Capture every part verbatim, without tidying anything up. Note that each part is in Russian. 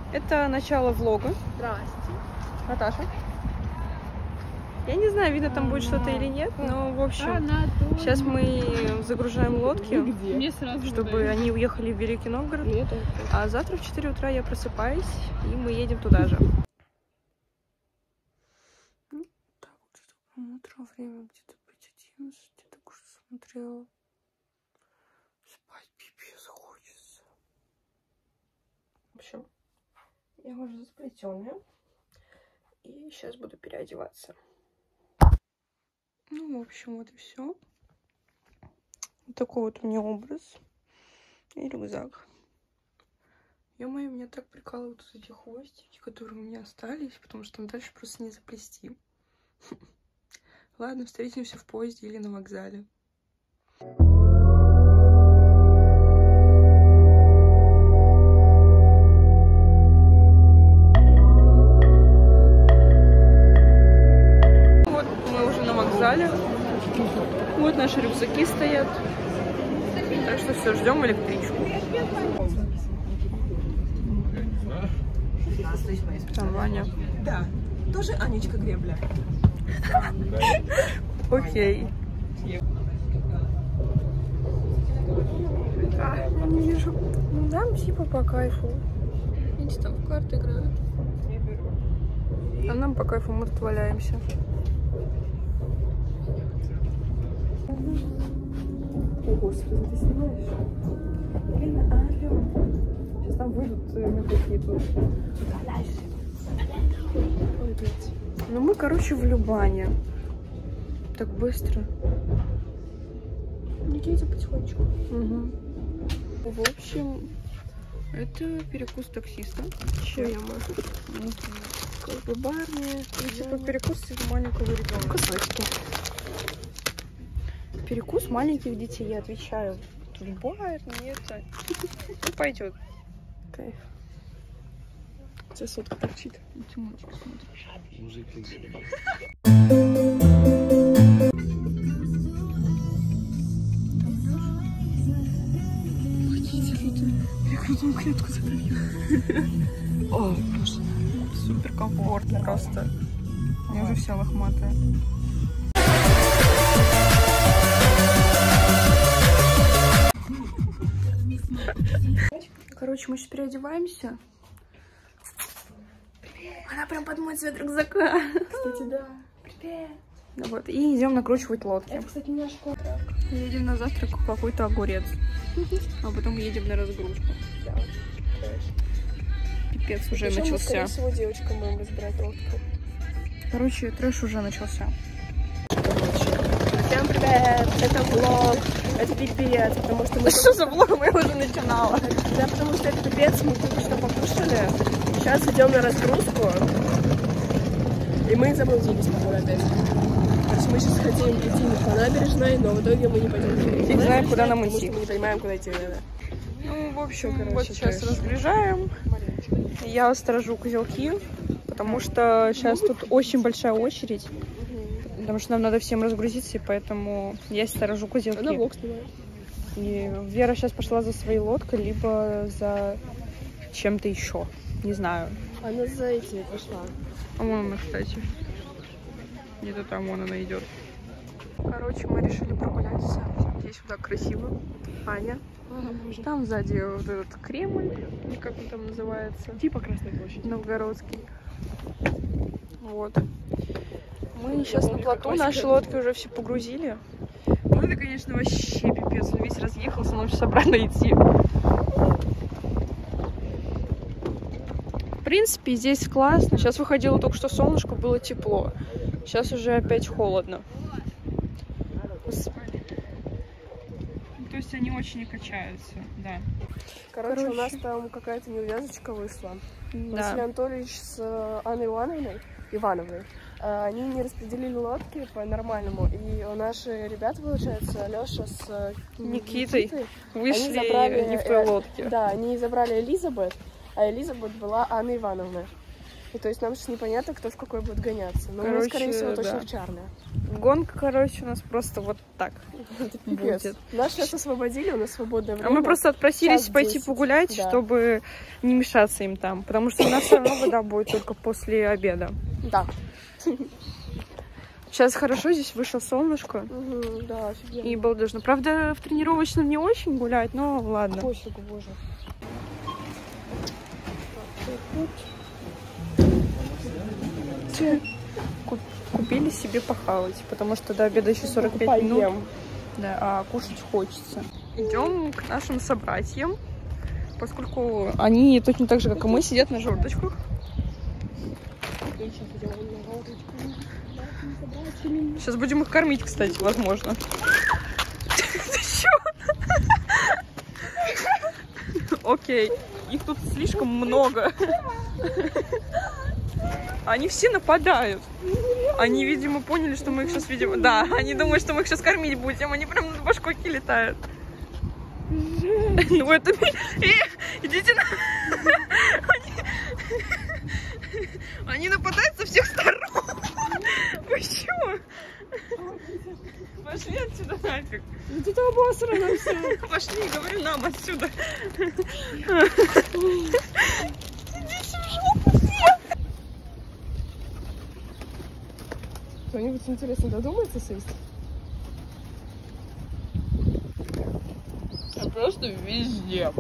Это начало влога. Здрасте. Наташа. Я не знаю, видно там будет что-то или нет, но в общем, сейчас мы загружаем лодки, Мне сразу чтобы они уехали в Великий Новгород. А завтра в четыре утра я просыпаюсь, и мы едем туда же. Ну, так, где-то утро, время где-то пять одиннадцать, я так уже смотрела. Спать пипец хочется. В общем, я уже засплетенная, и сейчас буду переодеваться. Ну, в общем, вот и все. Вот такой вот у меня образ. И рюкзак. Ё-моё, меня так прикалывают вот эти хвостики, которые у меня остались, потому что там дальше просто не заплести. Ладно, встретимся в поезде или на вокзале. Вот наши рюкзаки стоят. Так что все, ждем электричку. Там Ваня. Да, тоже Анечка Гребля. Окей. А, я не вижу. Ну, нам типа по кайфу. Видите, там в карты играют. А нам по кайфу, мы тут валяемся. О, господи, ты снимаешь? Блин, алло. Сейчас там выйдут на какие-то. Ой, блядь. Ну мы, короче, в Любане. Так быстро. Идите потихонечку. Угу. В общем, это перекус таксиста. Чем? Колбы-барни. Ну, типа перекус маленького ребенка. Кусочки. Перекус маленьких детей, я отвечаю. Тут бар, нет. Ну, пойдет. Кайф. Сосудка торчит. Тимончик смотришь. Мужики. Перекрутную клетку забрали. О, боже. Супер комфортно просто. Я уже вся лохматая. Короче, мы сейчас переодеваемся. Она прям под мой цвет рюкзака. Кстати, да. Привет. Ну вот, и идем накручивать лодки. Это, кстати, не наш контракт. Едем на завтрак какой-то огурец. А потом едем на разгрузку. Да. Пипец уже Причем, начался. скорее всего, девочкам будем разбирать лодку. Короче, трэш уже начался. Всем привет! Это влог. Это пипец, потому что мы... Что за влог? Я уже начинала. Да, потому что это пипец, мы только что покушали. Сейчас идем на разгрузку. И мы заблудились, походу, опять. Короче, мы сейчас хотим идти по набережной, но в итоге мы не пойдем. Фиг знает, куда нам идти. Мы не понимаем, куда идти надо. Ну, в общем, Короче, вот сейчас трэш. разгружаем. Я сторожу козелки, потому что сейчас тут очень большая очередь. Потому что нам надо всем разгрузиться, и поэтому я сторожу козелки. Она влог снимает. И Вера сейчас пошла за своей лодкой, либо за чем-то еще. Не знаю. Она за этим пошла. А вон она, кстати. Где-то там вон она идет. Короче, мы решили прогуляться. Здесь сюда красиво. Аня. Ага, там сзади вот этот Кремль, или как он там называется. Типа Красной площади. Новгородский. Вот. Мы сейчас на плоту, наши лодки уже все погрузили. Ну это, конечно, вообще пипец. Он весь разъехался, нам сейчас обратно идти. В принципе, здесь классно. Сейчас выходило только что солнышко, было тепло. Сейчас уже опять холодно. Господи. То есть они очень качаются, да. Короче, Короче. у нас там какая-то неувязочка вышла. Да. Василий Анатольевич с Анной Ивановной, Ивановной, они не распределили лодки по-нормальному. И у наши ребята, получается, Леша с Никитой, Никитой вышли они забрали, не в той лодке. Да, они забрали Элизабет, а Элизабет была Анна Ивановна. И то есть нам сейчас непонятно, кто в какой будет гоняться. Но Короче, мы, скорее всего, точно да. в Чарли. Гонка, короче, у нас просто вот так Это пипец. будет. Нас сейчас освободили, у нас свободное время. А мы просто отпросились час пойти десять, погулять, да. чтобы не мешаться им там. Потому что у нас все равно вода будет только после обеда. Да. Сейчас хорошо, здесь вышло солнышко. Угу, да, офигенно. И балдежно. Правда, в тренировочном не очень гулять, но ладно. Пофигу, боже. Куп- Купили себе похавать, потому что до обеда еще сорок пять Поем. минут. Да, а кушать хочется. Идем к нашим собратьям, поскольку они точно так же, как и мы, сидят на жердочках. Сейчас будем их кормить, кстати, возможно. Ты чё? Окей, их тут слишком много. Они все нападают. Они, видимо, поняли, что мы их сейчас, видимо... Да, они думают, что мы их сейчас кормить будем. Они прям над башкоки летают. Ну это... Идите на... Они нападают со всех сторон. Вы чё? Пошли отсюда нафиг. Вот это обосрано все. Пошли, говорю, нам отсюда. Идите в жопу все. Кто-нибудь, интересно, додумается сесть? Я просто везде.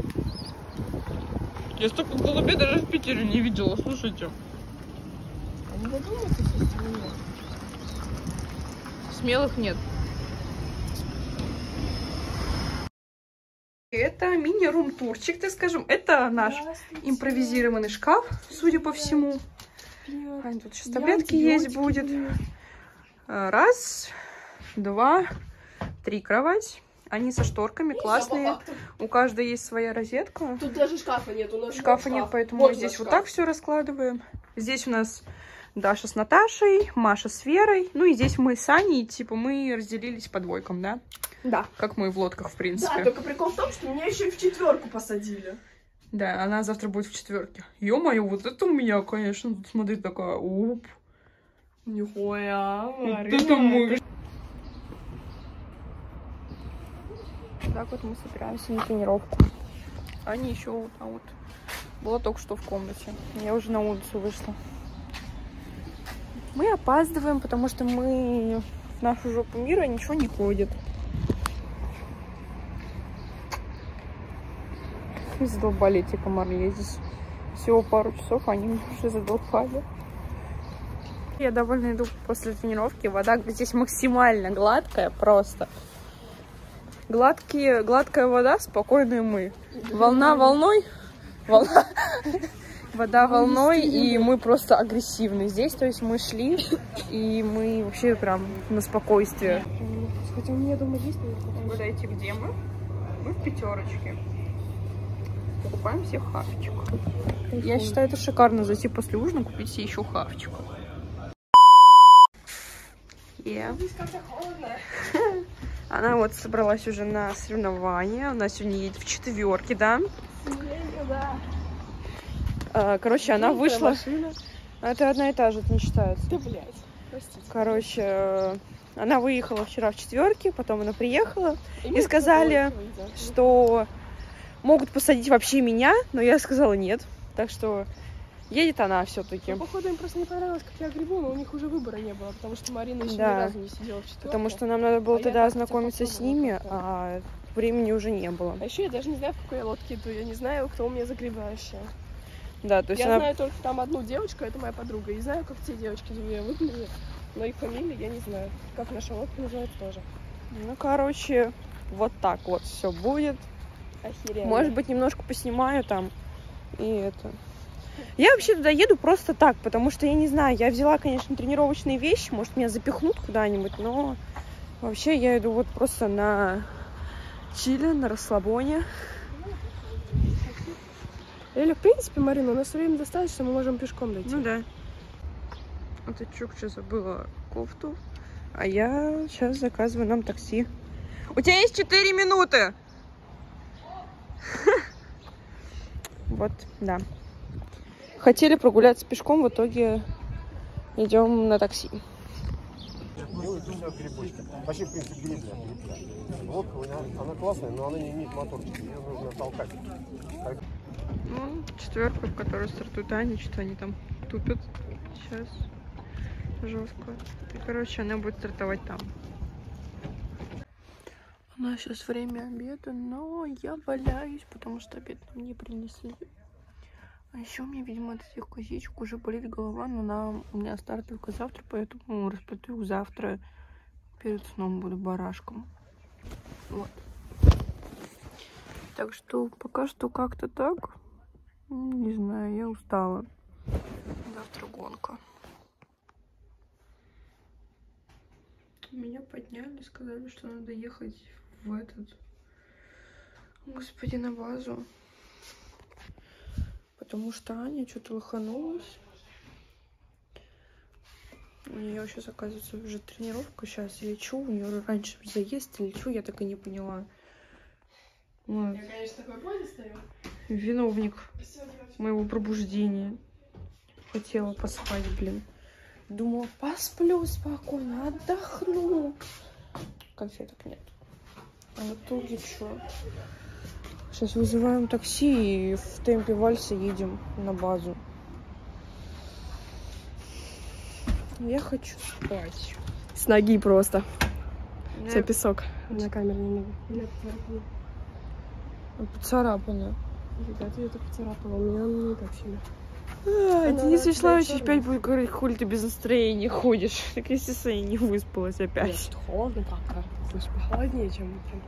Я столько голубей даже в Питере не видела, слушайте. Они додумаются сесть или нет? Смелых нет. Это мини-рум-турчик, так скажем. Это наш импровизированный шкаф, судя по всему. А, тут сейчас таблетки есть будет. Раз, два, три кровать. Они со шторками, классные. У каждой есть своя розетка. Тут даже шкафа нет. У нас Шкафа нет, поэтому мы здесь вот так все раскладываем. Здесь у нас Даша с Наташей, Маша с Верой. Ну и здесь мы с Аней, типа мы разделились по двойкам, да? Да. Как мы в лодках, в принципе. Да, только прикол в том, что меня еще и в четверку посадили. Да, она завтра будет в четверке. Ё-моё, вот это у меня, конечно, тут смотри, такая, уп. Нихуя, Вот это мы. Так вот мы собираемся на тренировку. Аня еще вот там вот была только что в комнате. Я уже на улицу вышла. Мы опаздываем, потому что мы в нашу жопу мира ничего не ходит. Задолбали эти комары. Я здесь всего пару часов, они уже задолбали. Я довольно иду после тренировки. Вода здесь максимально гладкая, просто. Гладкие, гладкая вода, спокойные мы. Волна волной, волна, вода волной, и мы просто агрессивны здесь. То есть мы шли, и мы вообще прям на спокойствие. Хотя у меня дома есть, но... Угадайте, где мы? Мы в пятерочке. Покупаем себе хавчик. Я считаю, это шикарно зайти после ужина, купить себе еще хавчик. Yeah. Она вот собралась уже на соревнования. Она сегодня едет в четверке, да? А, короче, она вышла. Это одна и та же, это не считается. Да, блядь. Простите. Короче, она выехала вчера в четверке, потом она приехала. И, и сказали, что могут посадить вообще меня, но я сказала нет. Так что едет она все-таки. Ну, походу, им просто не понравилось, как я гребу, но у них уже выбора не было, потому что Марина еще Да. ни разу не сидела в четверке. Потому что нам надо было А тогда я ознакомиться с ними, как-то а времени уже не было. А еще я даже не знаю, в какой я лодке иду. Я не знаю, кто у меня загребающая. Да, то есть Я она... знаю только там одну девочку, это моя подруга. И знаю, как те девочки я выглядели, но их фамилии я не знаю. Как наша лодка называется тоже. Ну, короче, вот так вот все будет. Охеренно. Может быть, немножко поснимаю там. И это... Я вообще туда еду просто так, потому что, я не знаю, я взяла, конечно, тренировочные вещи, может, меня запихнут куда-нибудь, но вообще я иду вот просто на чили, на расслабоне. Или, в принципе, Марина, у нас время достаточно, мы можем пешком дойти. Ну да. Вот эта чукча забыла кофту, а я сейчас заказываю нам такси. У тебя есть четыре минуты! Вот, да. Хотели прогуляться пешком, в итоге идем на такси. Вообще, в принципе, гребля. Лодка, она классная, но она не имеет моторчика. Ее нужно толкать. Ну, четверка, в которой стартует Аня, что они там тупят сейчас жестко. И, короче, она будет стартовать там. У нас сейчас время обеда, но я валяюсь, потому что обед нам не принесли. А еще у меня, видимо, от этих косичек уже болит голова, но она у меня старт только завтра, поэтому расплету завтра перед сном буду барашком. Вот. Так что пока что как-то так. Не знаю, я устала. Завтра гонка. Меня подняли, сказали, что надо ехать в этот... Господи, на базу. Потому что Аня что-то лоханулась. У нее сейчас, оказывается, уже тренировка сейчас. Или что? У нее раньше заезд или что? Я так и не поняла. Вот. Я, конечно, такой позе стою. Виновник моего пробуждения. Хотела поспать, блин. Думала, посплю спокойно, отдохну. Конфеток нет. А в итоге что? Сейчас вызываем такси и в темпе вальса едем на базу. Я хочу спать. С ноги просто. Я... Все песок на камере не могу. Поцарапана. Ребята, я так поцарапала. У меня не так сильно. А, Денис Вячеславович опять будет говорить, хули ты без настроения ходишь. Так естественно, я не выспалась опять. Нет, холодно пока. Пусть похолоднее, чем утром.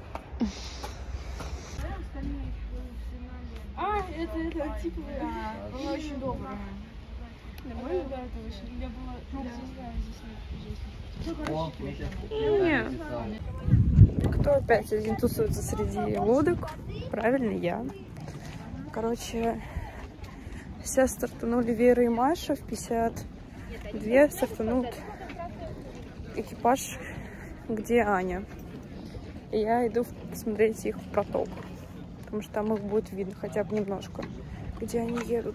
А, это, это, типа, да, была очень добрая. Нормально? Да, это очень, я была, ну, здесь, Не. Кто опять один тусуется среди лодок? Правильно, я. Короче, сейчас стартанули Вера и Маша в пятьдесят два стартанут экипаж, где Аня. И я иду посмотреть их в проток, потому что там их будет видно хотя бы немножко, где они едут.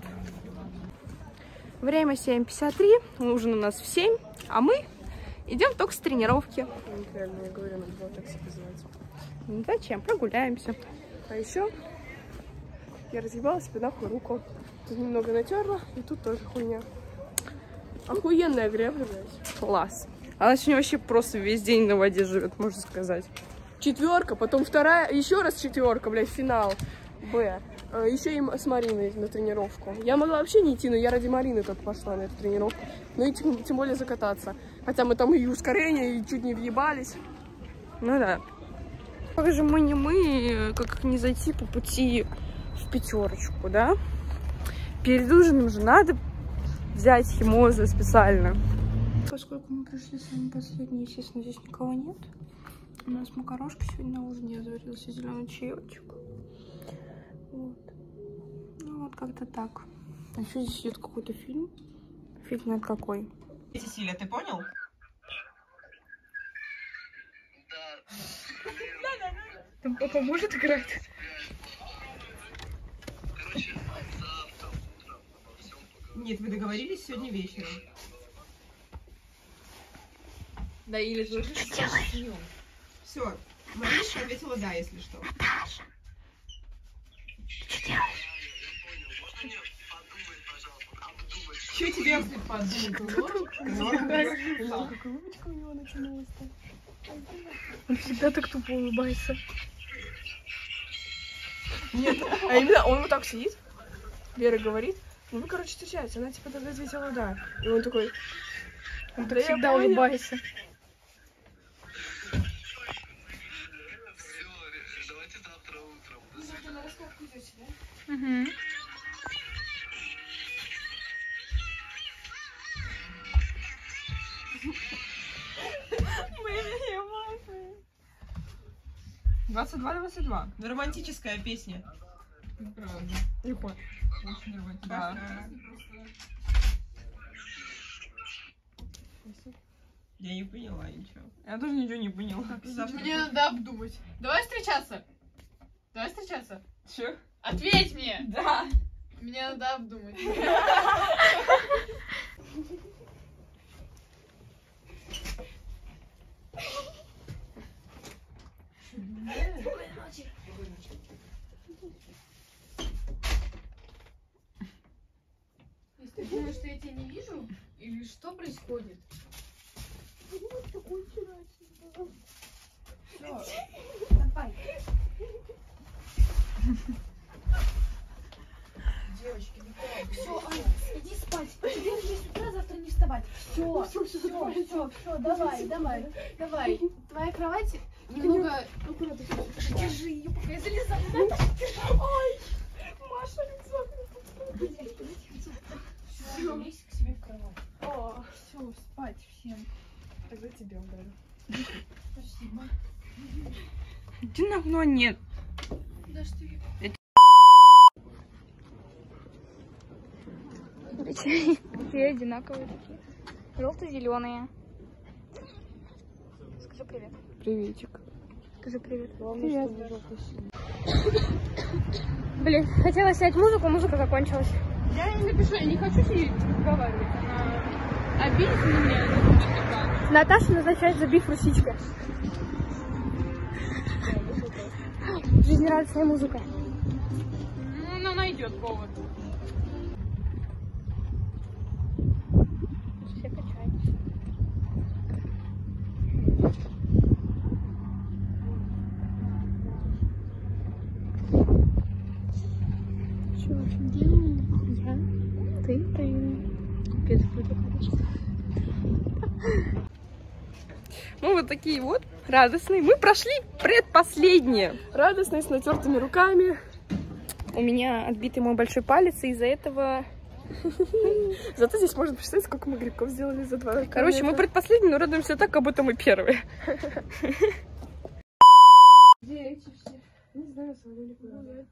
Время семь пятьдесят три, ужин у нас в семь, а мы идем только с тренировки. Реально, я говорю, надо было такси позвать. Ну, зачем? Прогуляемся. А еще я разъебала себе нахуй руку. Тут немного натерла, и тут тоже хуйня. Охуенная гребля, блядь. Класс. Она сегодня вообще просто весь день на воде живет, можно сказать. Четверка, потом вторая, еще раз четверка, блядь, финал. Б. Еще и с Мариной на тренировку. Я могла вообще не идти, но я ради Марины только пошла на эту тренировку. Ну и тем, тем более закататься. Хотя мы там и ускорение, и чуть не въебались. Ну да. Как же мы не мы, как не зайти по пути в пятерочку, да? Перед ужином же надо взять химозы специально. Поскольку мы пришли самые последние, естественно, здесь никого нет. У нас макарошка сегодня на ужин, я заварила себе зеленый чаечек. Вот. Ну вот как-то так. А еще здесь идет какой-то фильм. Фиг знает какой. Сесилия, ты понял? Там папа может играть? Нет, вы договорились сегодня вечером. Да, или же Все, Маришка ответила да, если что. Наташа, что делаешь? Что тебе подумать? Какая улыбочка у него начиналась-то. Он всегда так тупо улыбается. Нет, а именно он вот так сидит, Вера говорит, ну вы, короче, встречаетесь. Она типа тогда ответила да. И он такой, Он да так всегда улыбается. Давайте завтра утром. Угу. двадцать два двадцать два. Романтическая песня. правда. легко. Очень романтично. Да. Я не поняла ничего. Я тоже ничего не поняла. Завтра... Мне надо обдумать. Давай встречаться. Давай встречаться. Чё? Ответь мне. Да. Мне надо обдумать. Ты думаешь, что я тебя не вижу? Или что происходит? Давай. Девочки, все, Аня, иди спать. Тебе в шесть утра завтра не вставать. Все, все, все, все, все, давай, давай, давай. Твоя кровать немного... Держи ее, пока я залезаю. Ой, Маша, лицо. Все, лезь к себе в кровать. О, все, спать всем. Тогда тебе ударю. Спасибо. Иди на окно, нет. Да что я... Все одинаковые такие. Желто-зеленые. Скажи привет. Приветик. Скажи привет. Привет. Блин, хотела снять музыку, музыка закончилась. Я ей напишу, я не хочу сидеть разговаривать. Она обидит меня. Наташа назначает за биф русичка. Жизнерадостная музыка. Ну, она найдет повод. Все качаются. Чего делаем? Я? Ты? Ты? Без фото, конечно. Ну, вот такие вот радостные. Мы прошли предпоследние. Радостные, с натертыми руками. У меня отбитый мой большой палец, и из-за этого... Зато здесь можно посчитать, сколько мы грибков сделали за два километра. Короче, мы предпоследние, но радуемся так, как будто мы первые. Где эти все? Не знаю, свалили куда-то.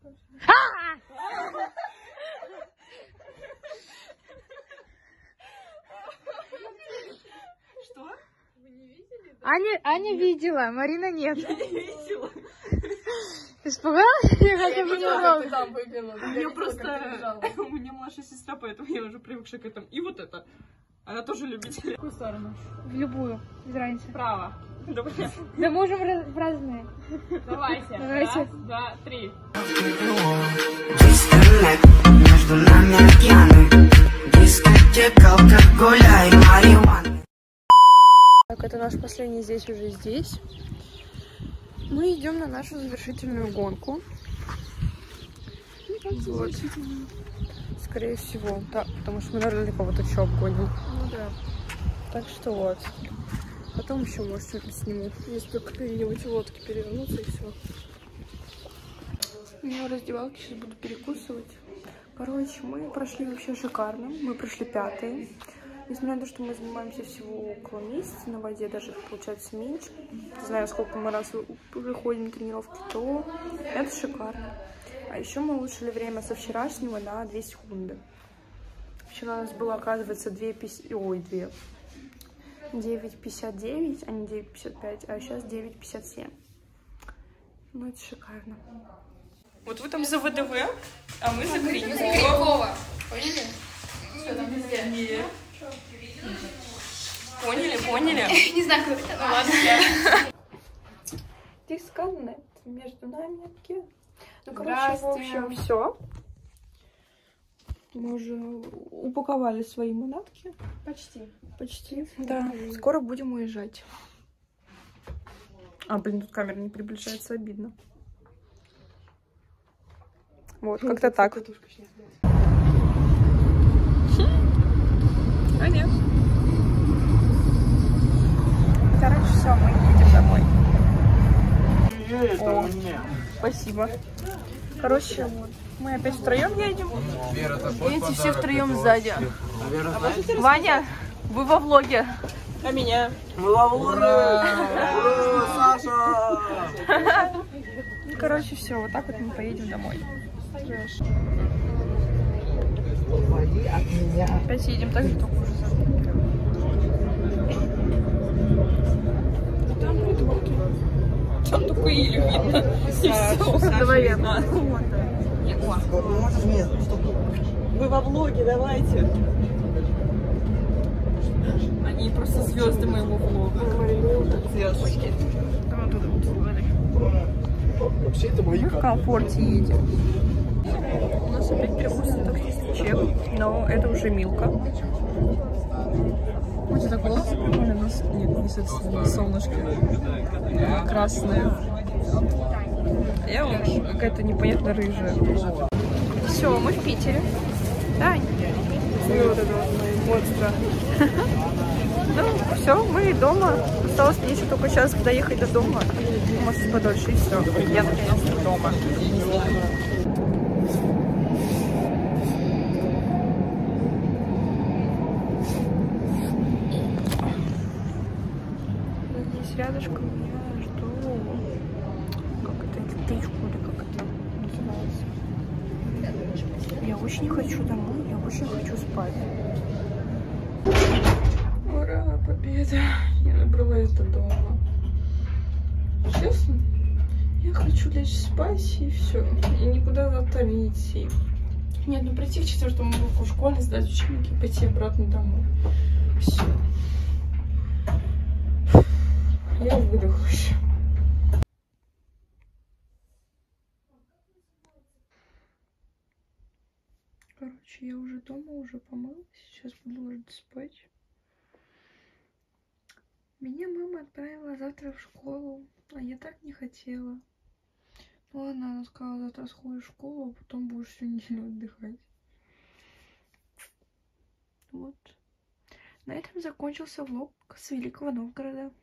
Что? Вы не видели? Аня, Аня видела, Марина нет. Я не видела. Испугалась? Я хотя бы не Там выглянула. У меня просто... У меня младшая сестра, поэтому я уже привыкшая к этому. И вот это. Она тоже любитель. В какую сторону? В любую, без разницы. Право. Добрый. Да можем раз- в разные. Давайте. Давайте. Раз, два, три. Дисконнект между нами океаны. Дискотека, алкоголя и марихуаны. Так, это наш последний здесь, уже здесь. Мы идем на нашу завершительную гонку. Вот. Скорее всего, да, потому что мы наверное кого-то еще обгоним. Ну да. Так что вот. Потом еще, может, что-нибудь сниму. Если только какие-нибудь лодки перевернуться и все. Я в раздевалке сейчас буду перекусывать. Короче, мы прошли вообще шикарно. Мы прошли пятые. Несмотря на то, что мы занимаемся всего около месяца на воде, даже получается меньше. Не знаю, сколько мы раз выходим на тренировки, то это шикарно. А еще мы улучшили время со вчерашнего на две секунды. Вчера у нас было, оказывается, две пятьдесят... Ой, две. девять пятьдесят девять, а не девять пятьдесят пять, а сейчас девять пятьдесят семь. Ну, это шикарно. Вот вы там за ВДВ, а мы за Крикова. Крикова. Поняли? Что там везде? Нет. Поняли, поняли? Не знаю, как это. Ну ладно, я. Дисконнект между нами. Ну, короче, в Здрасте. общем, все. Мы уже упаковали свои манатки. Почти. Почти. Да. Скоро будем уезжать. А, блин, тут камера не приближается, обидно. Вот, как-то так. А нет. Короче, все, мы едем домой. О, спасибо. Короче, вот. Мы опять втроем едем. Эти все втроем сзади. Ваня, вы во влоге. А меня? Мы во влоге! Саша! Ну, короче, все, вот так вот мы поедем домой. Опять едем так же, только уже за Там придурки. Там только Илю видно. И все. Давай я. Нет. Вы во влоге, давайте. Они просто звезды моего влога. Звездочки. Вообще это мои В комфорте едем. У нас опять перекусан таксист чек, но это уже Милка. У тебя так волосы прикольно, но... Нет, не собственно, солнышко. Красное. Я вообще какая-то непонятно рыжая. Все, мы в Питере. Да. Ну, вот это вот монстра. Ну, все, мы дома. Осталось мне еще только сейчас доехать до дома. Может, подольше, и все. Я наконец-то дома. Здесь рядышком я жду, как это, электричку или как это называется. Я очень хочу домой, я очень хочу спать. Ура, победа! Я добралась до дома. Честно, я хочу лечь спать и все. И никуда завтра не идти. Нет, ну прийти в четвертом уроку в школе, сдать учебники и пойти обратно домой. Все. Я выдохлась. Короче, я уже дома, уже помылась. Сейчас буду ложиться спать. Меня мама отправила завтра в школу, а я так не хотела. Ну ладно, она сказала, завтра сходишь в школу, а потом будешь всю неделю отдыхать. Вот. На этом закончился влог с Великого Новгорода.